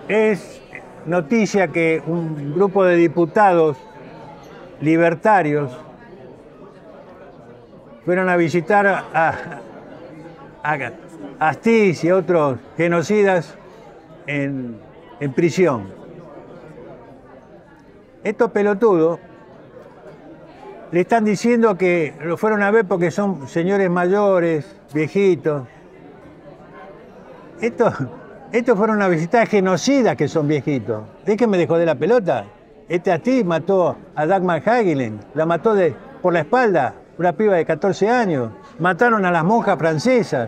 Es noticia que un grupo de diputados libertarios fueron a visitar a Astiz y a otros genocidas en prisión. Estos pelotudos le están diciendo que lo fueron a ver porque son señores mayores, viejitos. Estos fueron a visitar genocidas que son viejitos. Déjenme de joder la pelota. Astiz mató a Dagmar Hagelin, la mató por la espalda, una piba de 14 años. Mataron a las monjas francesas.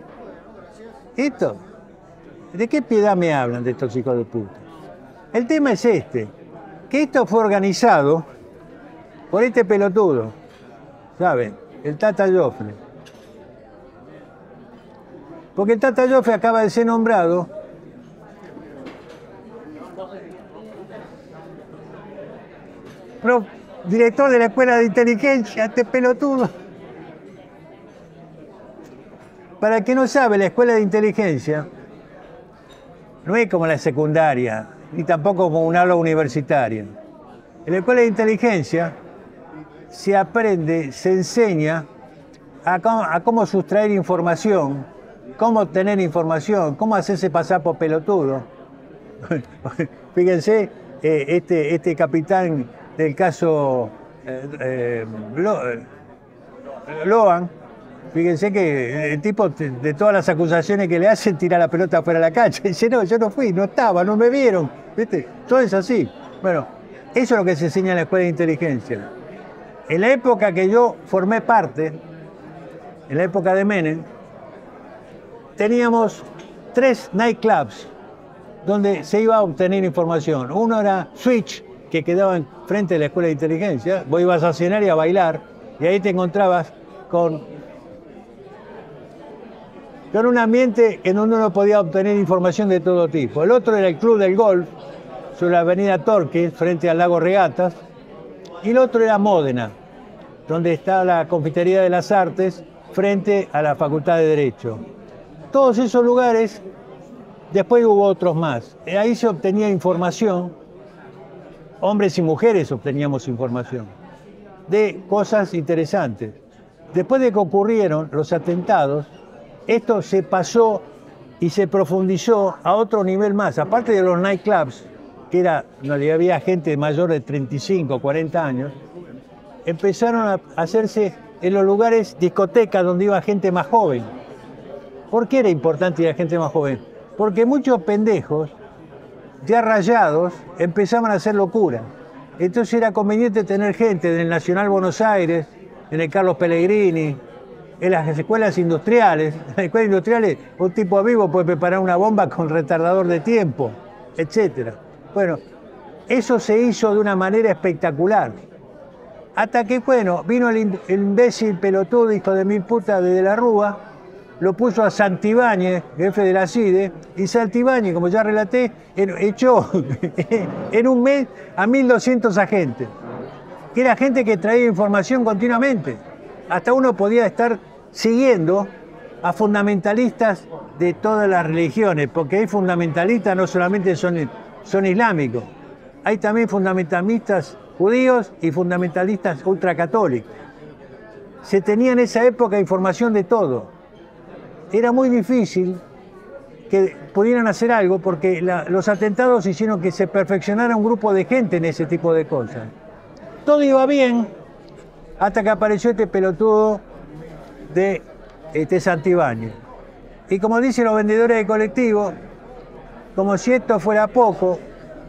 ¿De qué piedad me hablan de estos hijos de puta? El tema es que esto fue organizado por este pelotudo, ¿saben? El Tata Joffre. Porque el Tata Joffre acaba de ser nombrado director de la Escuela de Inteligencia, este pelotudo. Para el que no sabe, la Escuela de Inteligencia no es como la secundaria, ni tampoco como un aula universitaria. En la Escuela de Inteligencia se aprende, se enseña a cómo sustraer información, cómo obtener información, cómo hacerse pasar por pelotudo. Fíjense, este capitán del caso Loan, fíjense que el tipo de todas las acusaciones que le hacen tira la pelota fuera de la cancha. Dice, no, yo no fui, no estaba, no me vieron. ¿Viste? Todo es así. Bueno, eso es lo que se enseña en la Escuela de Inteligencia. En la época que yo formé parte, en la época de Menem, teníamos 3 nightclubs donde se iba a obtener información. Uno era Switch, que quedaba enfrente de la Escuela de Inteligencia. Vos ibas a cenar y a bailar, y ahí te encontrabas con un ambiente en donde uno podía obtener información de todo tipo. El otro era el Club del Golf, sobre la avenida Torques, frente al lago Regatas. Y el otro era Módena, donde está la Confitería de las Artes, frente a la Facultad de Derecho. Todos esos lugares, después hubo otros más. Ahí se obtenía información, hombres y mujeres obteníamos información, de cosas interesantes. Después de que ocurrieron los atentados, esto se pasó y se profundizó a otro nivel más. Aparte de los nightclubs, que donde había gente mayor de 35, 40 años, empezaron a hacerse en los lugares discotecas donde iba gente más joven. ¿Por qué era importante ir a gente más joven? Porque muchos pendejos, ya rayados, empezaban a hacer locura. Entonces era conveniente tener gente en el Nacional Buenos Aires, en el Carlos Pellegrini, en las escuelas industriales. En las escuelas industriales un tipo vivo puede preparar una bomba con retardador de tiempo, etc. Bueno, eso se hizo de una manera espectacular. Hasta que, bueno, vino el imbécil pelotudo, hijo de mil puta de la Rúa, lo puso a Santibáñez, jefe de la CIDE, y Santibáñez, como ya relaté, echó en un mes a 1.200 agentes, que era gente que traía información continuamente. Hasta uno podía estar siguiendo a fundamentalistas de todas las religiones, porque hay fundamentalistas, no solamente son islámicos, hay también fundamentalistas judíos y fundamentalistas ultracatólicos. Se tenía en esa época información de todo. Era muy difícil que pudieran hacer algo porque los atentados hicieron que se perfeccionara un grupo de gente en ese tipo de cosas. Todo iba bien hasta que apareció este pelotudo de Santibáñez. Y como dicen los vendedores de colectivos, como si esto fuera poco,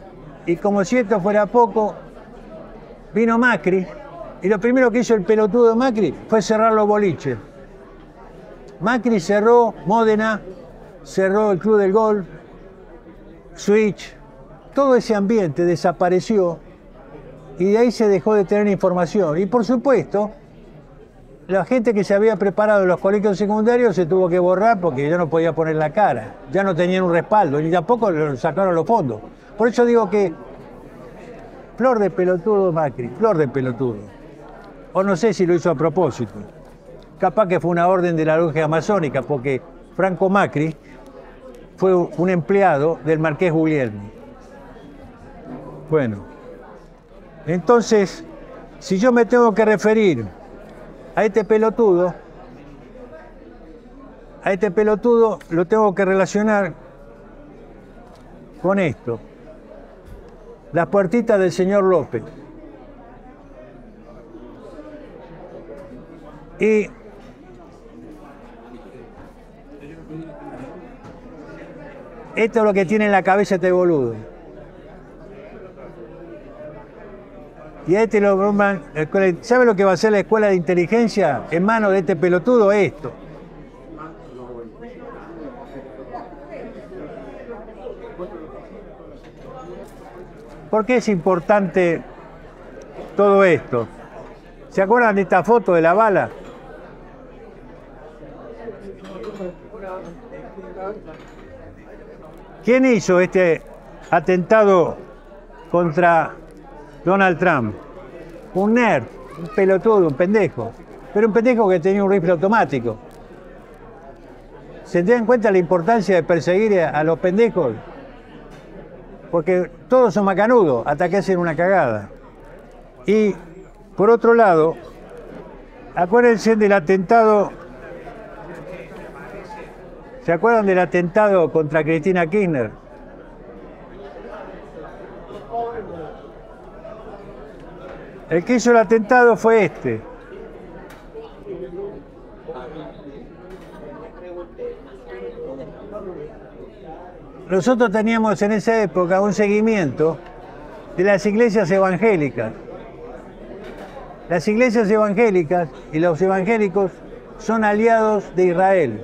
vino Macri, y lo primero que hizo el pelotudo de Macri fue cerrar los boliches. Macri cerró Módena, cerró el Club del Golf, Switch, todo ese ambiente desapareció y de ahí se dejó de tener información. Y por supuesto, la gente que se había preparado en los colegios secundarios se tuvo que borrar porque ya no podía poner la cara, ya no tenían un respaldo, ni tampoco sacaron los fondos. Por eso digo que flor de pelotudo Macri, flor de pelotudo. O no sé si lo hizo a propósito. Capaz que fue una orden de la logia masónica, porque Franco Macri fue un empleado del marqués Guglielmi. Bueno, entonces, si yo me tengo que referir a este pelotudo lo tengo que relacionar con esto. Las puertitas del señor López. Y esto es lo que tiene en la cabeza este boludo. Y a este lo nombran, ¿sabe lo que va a hacer la escuela de inteligencia en manos de este pelotudo? Esto. ¿Por qué es importante todo esto? ¿Se acuerdan de esta foto de la bala? ¿Quién hizo este atentado contra Donald Trump? Un nerd, un pelotudo, un pendejo. Pero un pendejo que tenía un rifle automático. ¿Se dan cuenta la importancia de perseguir a los pendejos? Porque todos son macanudos hasta que hacen una cagada. Y, por otro lado, acuérdense del atentado. ¿Se acuerdan del atentado contra Cristina Kirchner? El que hizo el atentado fue este. Nosotros teníamos en esa época un seguimiento de las iglesias evangélicas. Las iglesias evangélicas y los evangélicos son aliados de Israel.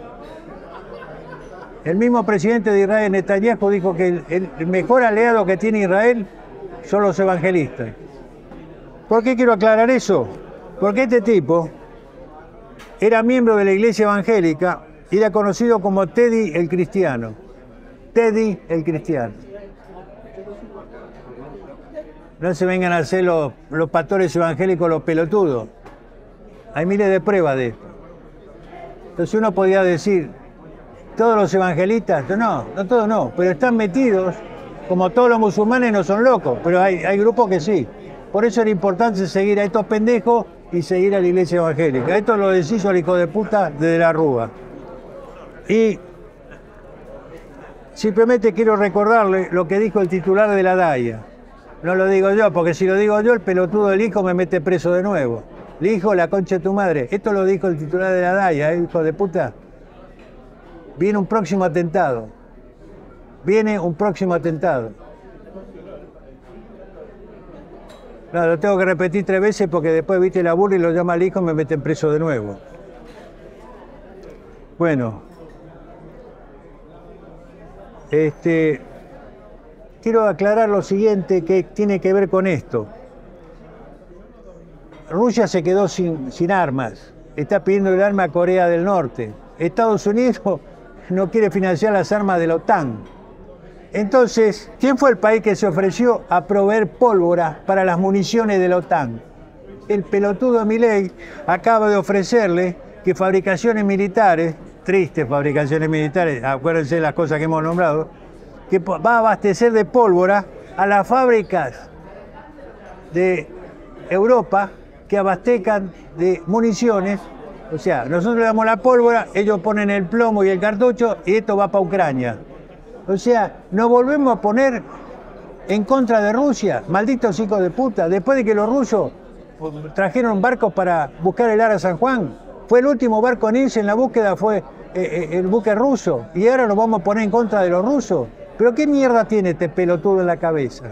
El mismo presidente de Israel, Netanyahu, dijo que el mejor aliado que tiene Israel son los evangelistas. ¿Por qué quiero aclarar eso? Porque este tipo era miembro de la iglesia evangélica y era conocido como Teddy el Cristiano. Teddy el Cristiano. No se vengan a hacer los pastores evangélicos los pelotudos. Hay miles de pruebas de esto. Entonces uno podía decir, todos los evangelistas, no todos no, pero están metidos, como todos los musulmanes no son locos, pero hay grupos que sí. Por eso era importante seguir a estos pendejos y seguir a la iglesia evangélica. Esto lo deshizo el hijo de puta de la Rúa. Y simplemente quiero recordarle lo que dijo el titular de la DAIA. No lo digo yo, porque si lo digo yo, el pelotudo del hijo me mete preso de nuevo. El hijo, la concha de tu madre. Esto lo dijo el titular de la DAIA, hijo de puta. Viene un próximo atentado. Viene un próximo atentado. No, lo tengo que repetir 3 veces porque después viste la burla y lo llama al hijo y me meten preso de nuevo. Bueno. Quiero aclarar lo siguiente que tiene que ver con esto. Rusia se quedó sin armas. Está pidiendo el arma a Corea del Norte. Estados Unidos no quiere financiar las armas de la OTAN. Entonces, ¿quién fue el país que se ofreció a proveer pólvora para las municiones de la OTAN? El pelotudo Milei acaba de ofrecerle que fabricaciones militares, tristes fabricaciones militares, acuérdense de las cosas que hemos nombrado, que va a abastecer de pólvora a las fábricas de Europa que abastezcan de municiones. O sea, nosotros le damos la pólvora, ellos ponen el plomo y el cartucho y esto va para Ucrania. O sea, nos volvemos a poner en contra de Rusia, malditos hijos de puta, después de que los rusos trajeron barcos para buscar el Ara San Juan. Fue el último barco en irse en la búsqueda, fue el buque ruso, y ahora nos vamos a poner en contra de los rusos. ¿Pero qué mierda tiene este pelotudo en la cabeza?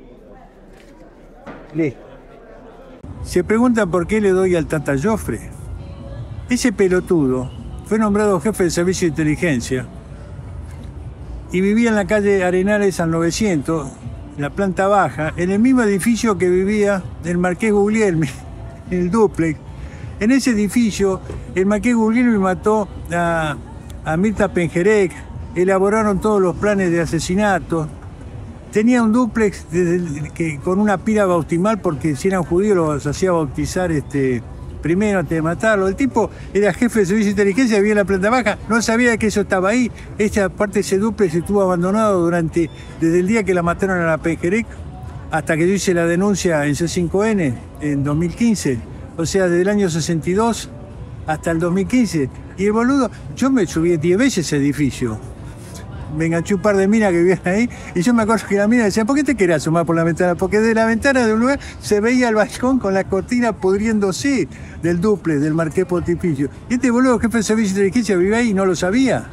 Listo. Se preguntan por qué le doy al Tata Joffre. Ese pelotudo fue nombrado jefe del servicio de inteligencia y vivía en la calle Arenales al 900, en la planta baja, en el mismo edificio que vivía el marqués Guglielmi, en el dúplex. En ese edificio, el marqués Guglielmi mató a Mirta Pengerek, elaboraron todos los planes de asesinato. Tenía un dúplex con una pira bautismal, porque si eran judíos los hacía bautizar primero antes de matarlo. El tipo era jefe de servicio de inteligencia, vivía en la planta baja, no sabía que eso estaba ahí. Esta parte de ese dúplex estuvo abandonado desde el día que la mataron a la Pejerec hasta que yo hice la denuncia en C5N en 2015. O sea, desde el año 62 hasta el 2015. Y el boludo, yo me subí 10 veces a ese edificio. Me enganché un par de minas que vivían ahí y yo me acuerdo que la mina decía, ¿por qué te querés asomar por la ventana? Porque de la ventana de un lugar se veía el balcón con la cortina pudriéndose del dúplex, del Marqués Pontificio. Y este boludo, jefe de servicio de inteligencia, vivía ahí y no lo sabía.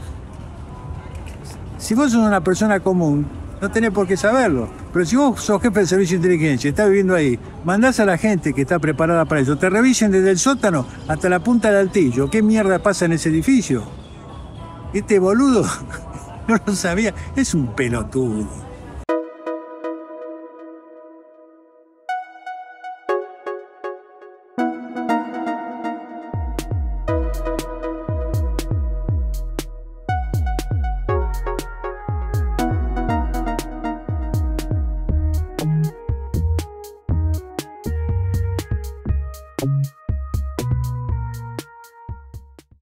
Si vos sos una persona común, no tenés por qué saberlo. Pero si vos sos jefe de servicio de inteligencia, estás viviendo ahí, mandás a la gente que está preparada para eso, te revisen desde el sótano hasta la punta del altillo. ¿Qué mierda pasa en ese edificio? Este boludo no lo sabía. Es un pelotudo.